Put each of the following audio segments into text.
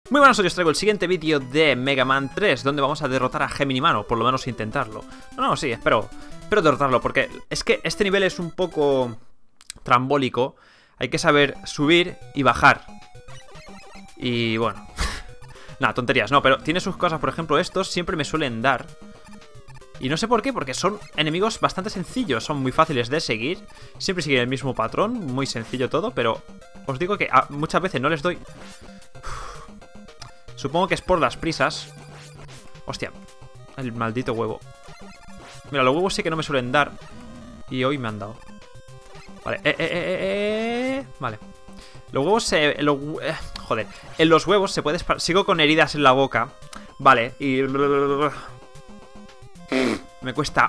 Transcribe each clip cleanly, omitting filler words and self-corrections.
Muy buenas, hoy os traigo el siguiente vídeo de Mega Man 3, donde vamos a derrotar a Gemini Man, o por lo menos intentarlo. No, sí, espero derrotarlo, porque es que este nivel es un poco trambólico. Hay que saber subir y bajar. Y bueno, nada, tonterías, no, pero tiene sus cosas. Por ejemplo, estos siempre me suelen dar. Y no sé por qué, porque son enemigos bastante sencillos, son muy fáciles de seguir. Siempre siguen el mismo patrón, muy sencillo todo, pero os digo que muchas veces no les doy. Supongo que es por las prisas. Hostia, el maldito huevo. Mira, los huevos sí que no me suelen dar. Y hoy me han dado. Vale, Vale. Los huevos se... joder. En los huevos se puede... Sigo con heridas en la boca. Vale, y... me cuesta...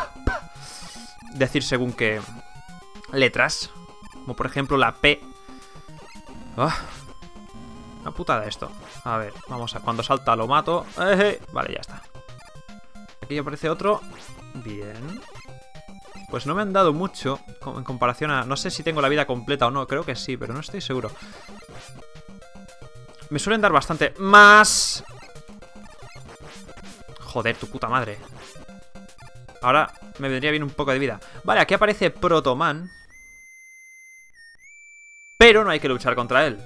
decir según qué... letras. Como por ejemplo la P. Una putada esto. A ver, vamos a... cuando salta lo mato. Vale, ya está. Aquí aparece otro. Bien. Pues no me han dado mucho en comparación a... no sé si tengo la vida completa o no. Creo que sí, pero no estoy seguro. Me suelen dar bastante más. Joder, tu puta madre. Ahora me vendría bien un poco de vida. Vale, aquí aparece Proto Man. Pero no hay que luchar contra él.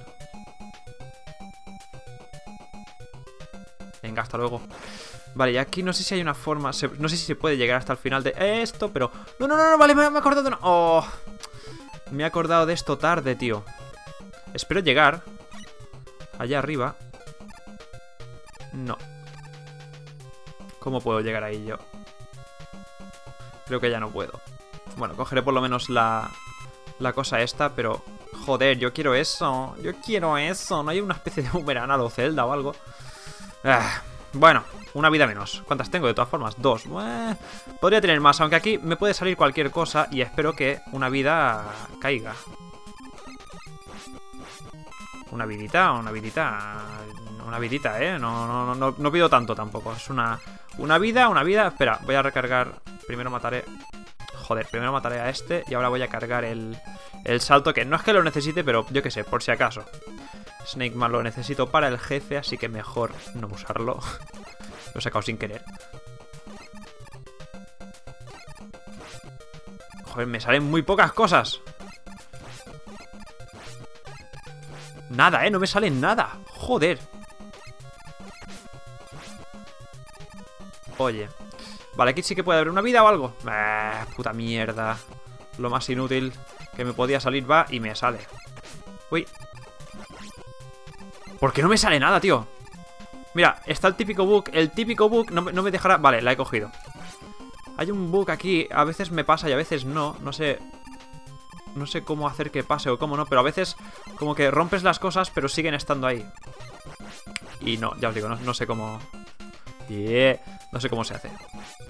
Venga, hasta luego. Vale, y aquí no sé si hay una forma... no sé si se puede llegar hasta el final de esto, pero... No, vale, me he acordado de... Oh, me he acordado de esto tarde, tío. Espero llegar allá arriba. No. ¿Cómo puedo llegar ahí yo? Creo que ya no puedo. Bueno, cogeré por lo menos la cosa esta, pero... joder, yo quiero eso. Yo quiero eso. ¿No hay una especie de boomerang a lo Zelda o algo? Bueno, una vida menos. ¿Cuántas tengo de todas formas? 2. Podría tener más, aunque aquí me puede salir cualquier cosa. Y espero que una vida caiga. Una vidita, una vidita. Una vidita, no pido tanto tampoco. Es una vida. Espera, voy a recargar. Primero mataré... joder, primero mataré a este. Y ahora voy a cargar el salto, que no es que lo necesite, pero yo qué sé, por si acaso. Snake Man lo necesito para el jefe, así que mejor no usarlo. Lo he sacado sin querer. Joder, me salen muy pocas cosas. Nada, no me sale nada. Joder. Oye. Vale, aquí sí que puede haber una vida o algo. Puta mierda. Lo más inútil que me podía salir va y me sale. Uy. ¿Por qué no me sale nada, tío? Mira, está el típico bug. El típico bug no me dejará... Vale, la he cogido. Hay un bug aquí. A veces me pasa y a veces no. No sé cómo hacer que pase o cómo no. Pero a veces como que rompes las cosas, pero siguen estando ahí. Y no, ya os digo, no sé cómo... no sé cómo se hace.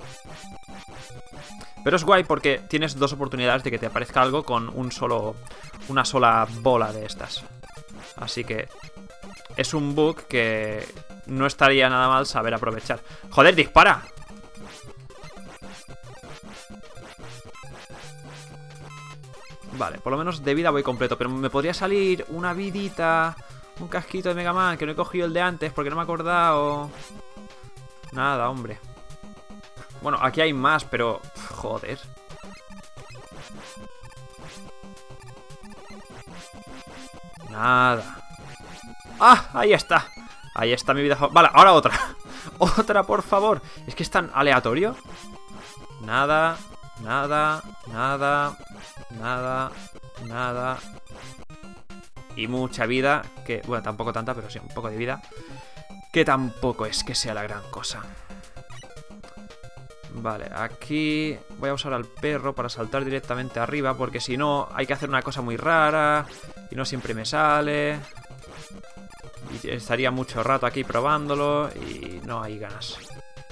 Pero es guay porque tienes dos oportunidades de que te aparezca algo con una sola bola de estas. Así que... es un bug que no estaría nada mal saber aprovechar. ¡Joder, dispara! Vale, por lo menos de vida voy completo. Pero me podría salir una vidita, un casquito de Mega Man, que no he cogido el de antes porque no me he acordado. Nada, hombre. Bueno, aquí hay más, pero... joder. Nada. ¡Ah! Ahí está. Ahí está mi vida. Vale, ahora otra. Otra, por favor. Es que es tan aleatorio. Nada. Y mucha vida. Que, bueno, tampoco tanta, pero sí, un poco de vida. Que tampoco es que sea la gran cosa. Vale, aquí voy a usar al perro para saltar directamente arriba, porque si no hay que hacer una cosa muy rara y no siempre me sale. Y estaría mucho rato aquí probándolo y no hay ganas.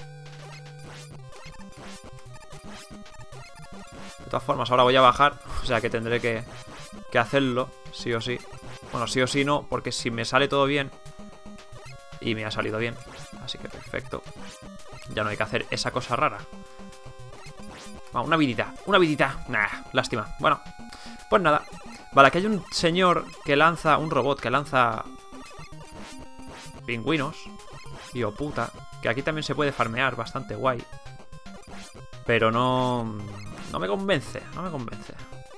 De todas formas, ahora voy a bajar, o sea que tendré que hacerlo, sí o sí. Bueno, sí o sí no, porque si me sale todo bien... y me ha salido bien, así que perfecto. Ya no hay que hacer esa cosa rara. Una vidita. Nah, lástima. Bueno, pues nada. Vale, aquí hay un señor que lanza, un robot que lanza pingüinos. Y oh puta. Que aquí también se puede farmear, bastante guay. Pero no... No me convence, no me convence.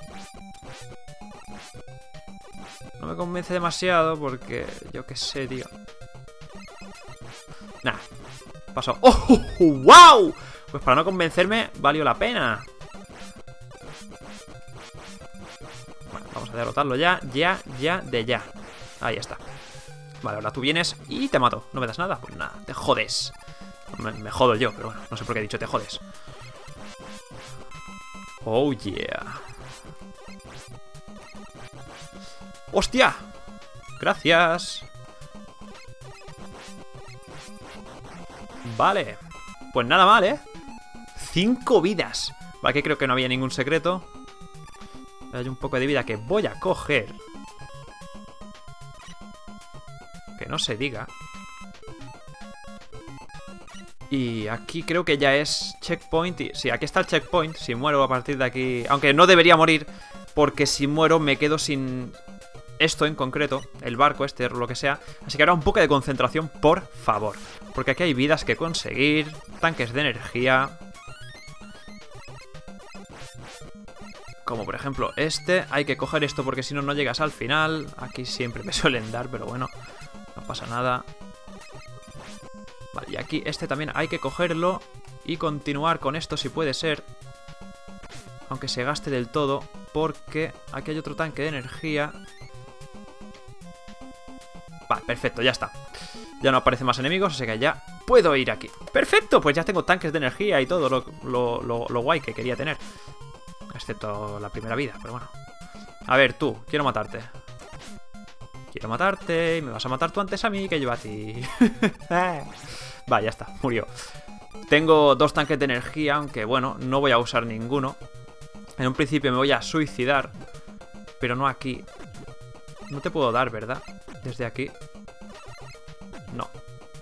No me convence demasiado porque... Yo qué sé, tío. Nah, pasó. ¡Oh! ¡Wow! Pues para no convencerme, valió la pena. Bueno, vamos a derrotarlo ya, de ya. Ahí está. Vale, ahora tú vienes y te mato. ¿No me das nada? Pues nada, te jodes. Me jodo yo, pero bueno, no sé por qué he dicho te jodes. Oh, yeah. ¡Hostia! Gracias. Vale. Pues nada mal, ¿eh? 5 vidas. Vale, que creo que no había ningún secreto. Hay un poco de vida que voy a coger. Que no se diga. Y aquí creo que ya es checkpoint. Sí, aquí está el checkpoint. Si muero a partir de aquí... Aunque no debería morir, porque si muero me quedo sin... Esto en concreto, el barco este o lo que sea. Así que ahora un poco de concentración, por favor. Porque aquí hay vidas que conseguir. Tanques de energía. Como por ejemplo este. Hay que coger esto porque si no, no llegas al final. Aquí siempre me suelen dar, pero bueno, no pasa nada. Vale, y aquí este también hay que cogerlo. Y continuar con esto si puede ser. Aunque se gaste del todo. Porque aquí hay otro tanque de energía. Vale, perfecto, ya está. Ya no aparecen más enemigos, así que ya puedo ir aquí. ¡Perfecto! Pues ya tengo tanques de energía y todo lo guay que quería tener. Excepto la primera vida, pero bueno. A ver, tú, quiero matarte. Quiero matarte y me vas a matar tú antes a mí que yo a ti. Vale, ya está, murió. Tengo 2 tanques de energía, aunque bueno, no voy a usar ninguno. En un principio me voy a suicidar, pero no aquí. No te puedo dar, ¿verdad? Desde aquí. No.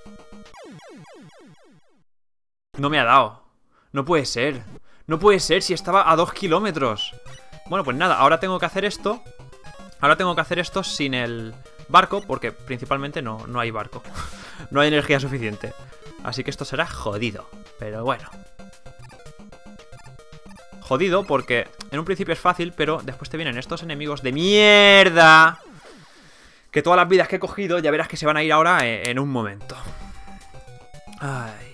No me ha dado. No puede ser. No puede ser si estaba a 2 kilómetros. Bueno, pues nada, ahora tengo que hacer esto. Ahora tengo que hacer esto sin el barco, porque principalmente no hay barco. No hay energía suficiente. Así que esto será jodido. Pero bueno. Jodido porque en un principio es fácil, pero después te vienen estos enemigos de mierda. Que todas las vidas que he cogido ya verás que se van a ir ahora en un momento. Ay.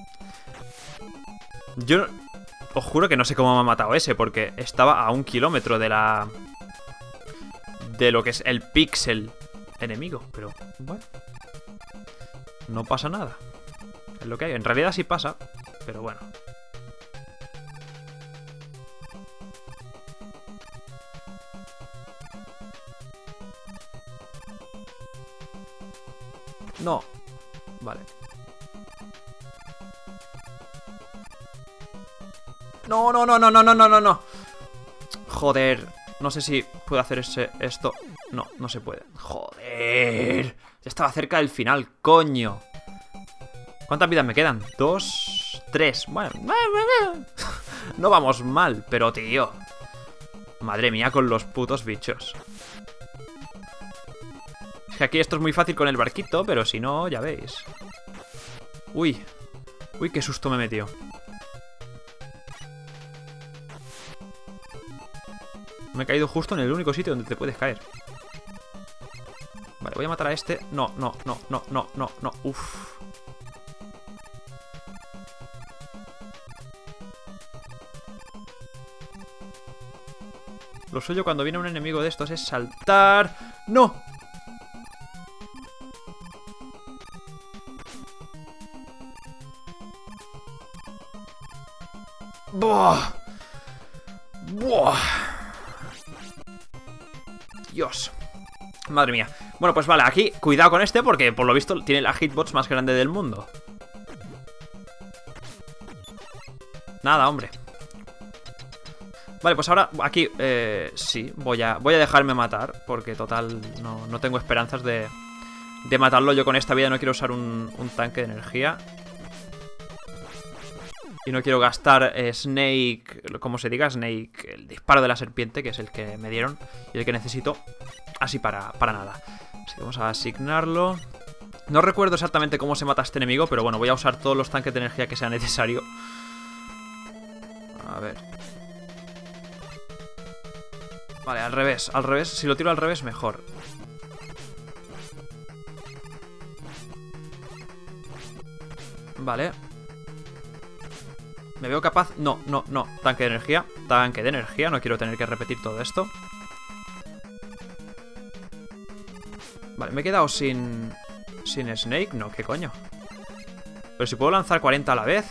Yo os juro que no sé cómo me ha matado ese, porque estaba a 1 kilómetro de la... de lo que es el píxel enemigo. Pero bueno, no pasa nada. Es lo que hay. En realidad sí pasa, pero bueno. No. Vale. No, no, no, no, no, no, no, no. Joder. No sé si puedo hacer esto. No, no se puede. Joder. Ya estaba cerca del final, coño. ¿Cuántas vidas me quedan? 2, 3. Bueno. No vamos mal, pero tío. Madre mía con los putos bichos. Es que aquí esto es muy fácil con el barquito, pero si no, ya veis. Uy. Uy, qué susto me metió. Me he caído justo en el único sitio donde te puedes caer. Vale, voy a matar a este. No, no, no, no, no, no, no. Uf. Lo suyo cuando viene un enemigo de estos es saltar. ¡No! ¡Buah! ¡Buah! Dios. Madre mía. Bueno, pues vale, aquí cuidado con este porque por lo visto tiene la hitbox más grande del mundo. Nada, hombre. Vale, pues ahora aquí sí, voy a dejarme matar porque total no tengo esperanzas de matarlo. Yo con esta vida no quiero usar un tanque de energía. Y no quiero gastar Snake, como se diga, Snake, el disparo de la serpiente, que es el que me dieron y el que necesito, así para nada. Así que vamos a asignarlo. No recuerdo exactamente cómo se mata a este enemigo, pero bueno, voy a usar todos los tanques de energía que sea necesario. A ver. Vale, al revés, al revés. Si lo tiro al revés, mejor. Vale. ¿Me veo capaz? No, no, no. Tanque de energía. Tanque de energía. No quiero tener que repetir todo esto. Vale, me he quedado sin Snake. No, ¿qué coño? Pero si puedo lanzar 40 a la vez.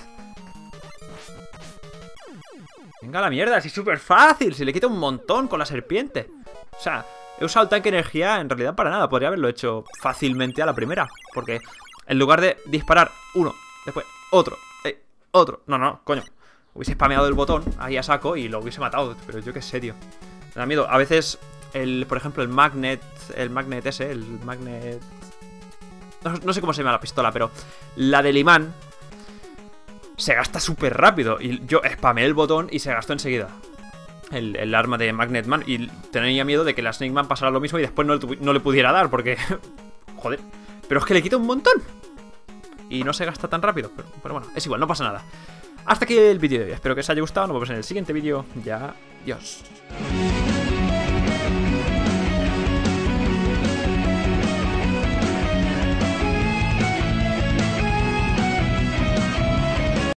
Venga la mierda, si es súper fácil. Si le quita un montón con la serpiente. O sea, he usado el tanque de energía en realidad para nada. Podría haberlo hecho fácilmente a la primera. Porque en lugar de disparar uno, después otro, otro. No, no, coño. Hubiese spameado el botón ahí a saco y lo hubiese matado. Pero yo qué sé, tío. Me da miedo. A veces, por ejemplo, el magnet ese, el magnet... No sé cómo se llama la pistola, pero la del imán se gasta súper rápido. Y yo spameé el botón y se gastó enseguida el arma de Magnet Man. Y tenía miedo de que la Snake Man pasara lo mismo y después no le pudiera dar, porque... Joder. Pero es que le quita un montón y no se gasta tan rápido. Pero bueno, es igual, no pasa nada. Hasta aquí el vídeo de hoy. Espero que os haya gustado. Nos vemos en el siguiente vídeo. Ya, adiós.